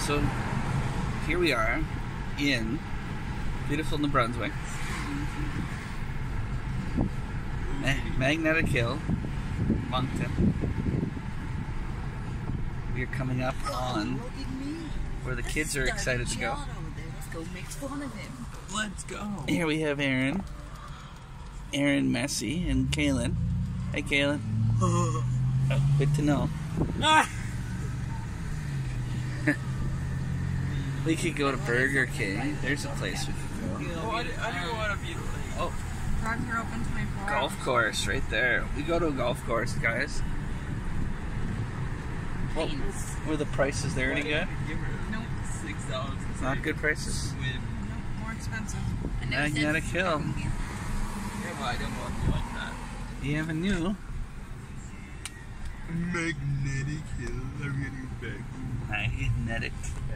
So here we are in beautiful New Brunswick. Magnetic Hill, Moncton. We are coming up on where the kids are excited to go. Let's go make fun of him. Let's go. Here we have Aaron, Messi, and Kaylin. Hey, Kaylin. Oh, good to know. We could go to Burger King. There's a place we could go. Oh, I didn't want to be late. Oh, Drugs are open 24 hours. golf course right there. We go to a golf course, guys. What were the prices there any good? Nope. $6. Not good prices? Nope, more expensive. Magnetic Hill. Yeah, but I don't want to be like that. You have a new Magnetic Hill. I'm getting back. Magnetic.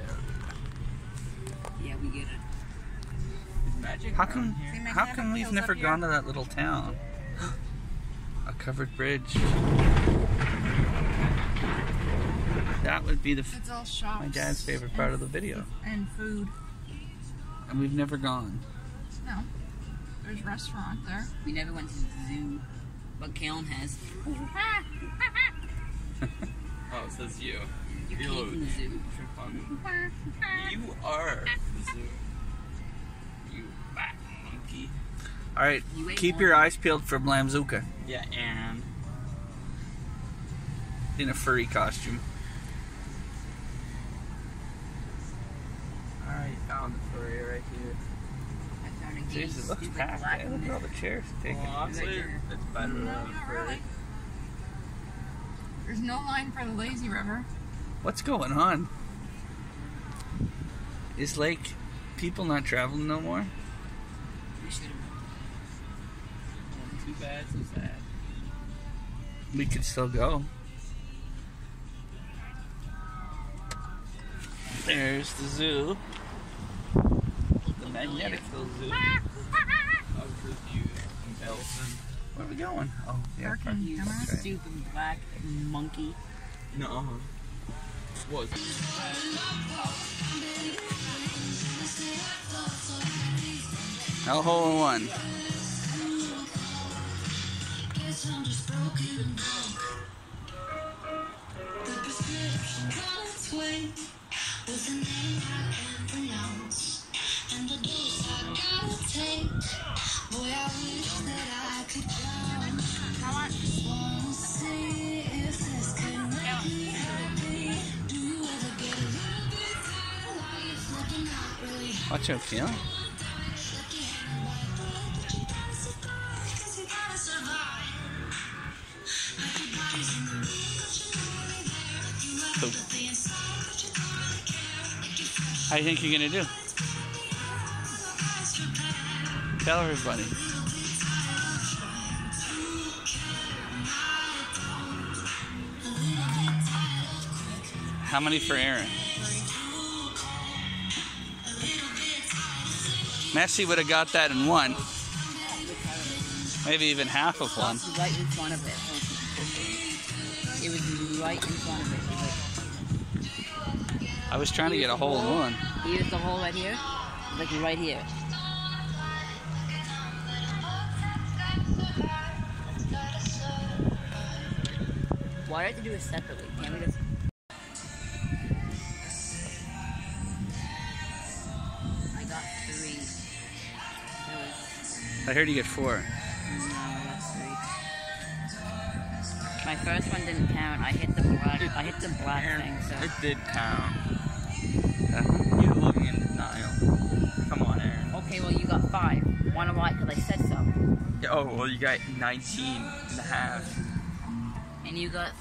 Yeah, we get it. Magic. How come we've never gone to that little town? A covered bridge. That would be It's all shops. my dad's favorite part of the video. And food. And we've never gone. No. There's a restaurant there. We never went to the zoo, but Kalen has. Oh, it says you. You came from the zoo. You are the zoo. You fat monkey. Alright, You ate keep one. your eyes peeled for Blamzuka Yeah, and in a furry costume. I found the furry right here. I found a gay Jeez, it looks stupid packed. black Eh? Look at all the chairs taken. Well, honestly, it's better than No, a not furry. really. There's no line for the lazy river. What's going on? Is like people not traveling no more? We should have. Too bad, so sad. We could still go. There's the zoo. The Magnetic Hill Zoo. I was confused. Elson. Where are we going? Oh, yeah, Parking. parking. You That's right. stupid black monkey. No. What? No hole in one. How much? Watch out, Keelan. How do you think you're gonna do? Tell everybody. How many for Aaron? Messi would have got that in one. Maybe even half of one. It was right in front of it. It was right in front of it. I was trying to get a hole in one. Here's the hole right here. Like right here. Why do I have to do it separately? Can't we just... I got 3. I heard you get 4. No, I got 3. My first one didn't count. I hit the black thing, so... It did count. Uh-huh. You're looking in denial. Come on, Aaron. Okay, well you got 5. Wanna why? Because I said so. Yeah, oh, well, you got 19 and a half. And you got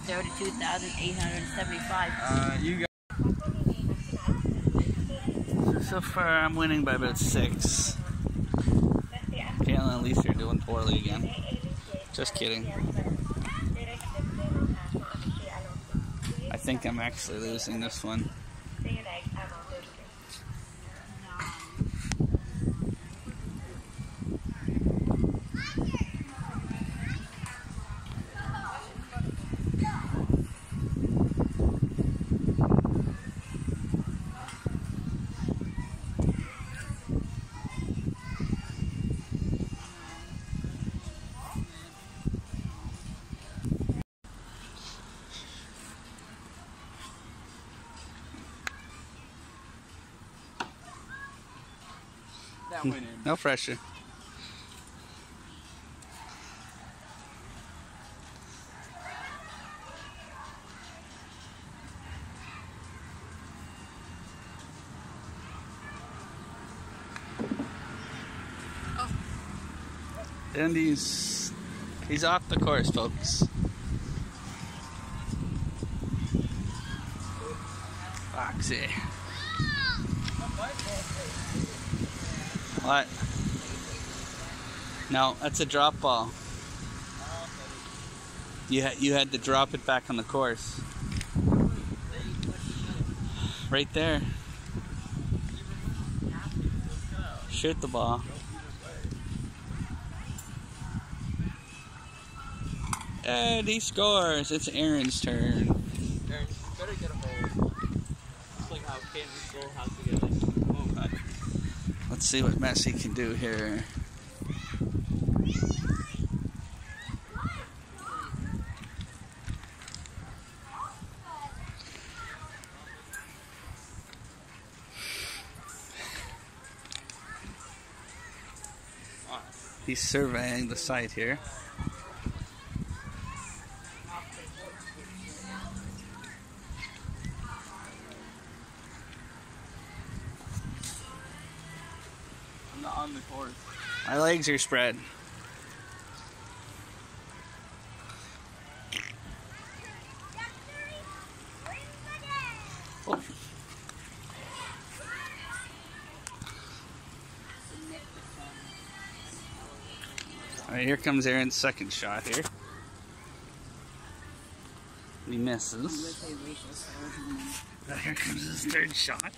32,875. You got. So far, I'm winning by about 6. Kayla and Lisa are doing poorly again. Just kidding. I think I'm actually losing this one. that went in. No pressure. And he's off the course, folks. Foxy. What? No, that's a drop ball. You had to drop it back on the course. Right there. Shoot the ball. And he scores. It's Aaron's turn. Aaron, you better get a hole. It's like how Cameron's goal has to get like, oh god. Let's see what Messi can do here. He's surveying the site here. I'm not on the course. My legs are spread. Oh. Alright, here comes Aaron's second shot here. He misses. Here comes his third shot.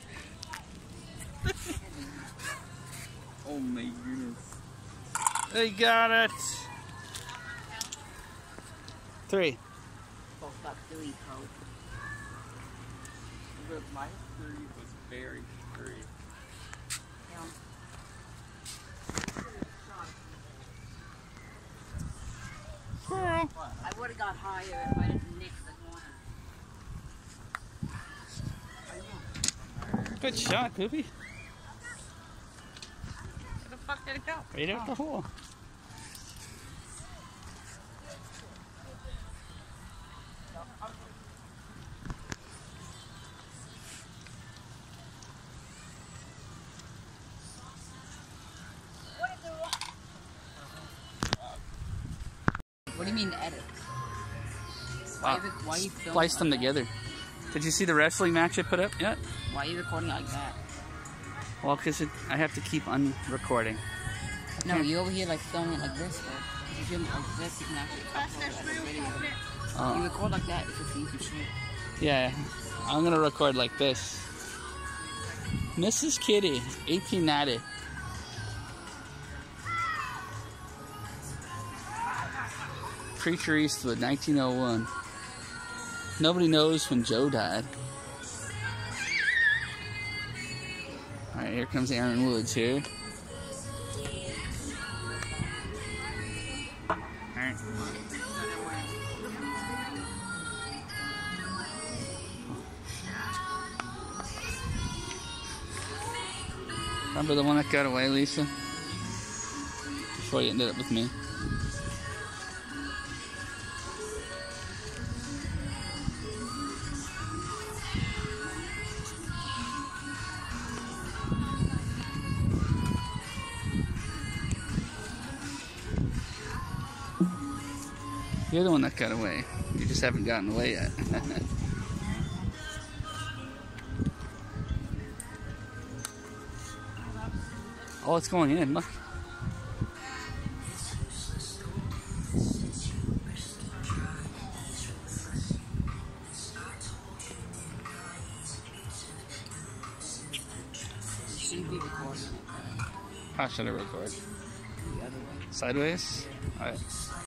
Oh my goodness. They got it. 3. Oh, fuck, 3, Pope. But my 3 was very free. Yeah. I would have got higher if I didn't nick the corner. Good shot, Poopy. Where the fuck did it go? Right out the hole. What do you mean edit? Wow. Why you filming Splice them like that? together. Did you see the wrestling match I put up yet? Why are you recording like that? Well, because I have to keep recording. No, you over here like filming it like this. Or if you film it like this, you can actually upload it as a video. You record like that, it's just YouTube shit. Yeah, I'm gonna record like this. Mrs. Kitty, 1890. Preacher Eastwood, 1901. Nobody knows when Joe died. Alright, here comes Aaron Woods here. Alright. Remember the one that got away, Lisa? Before you ended up with me. You're the one that got away. You just haven't gotten away yet. Oh, it's going in. Look. Shouldn't be recording it. How should I record? The other way. Sideways? Alright.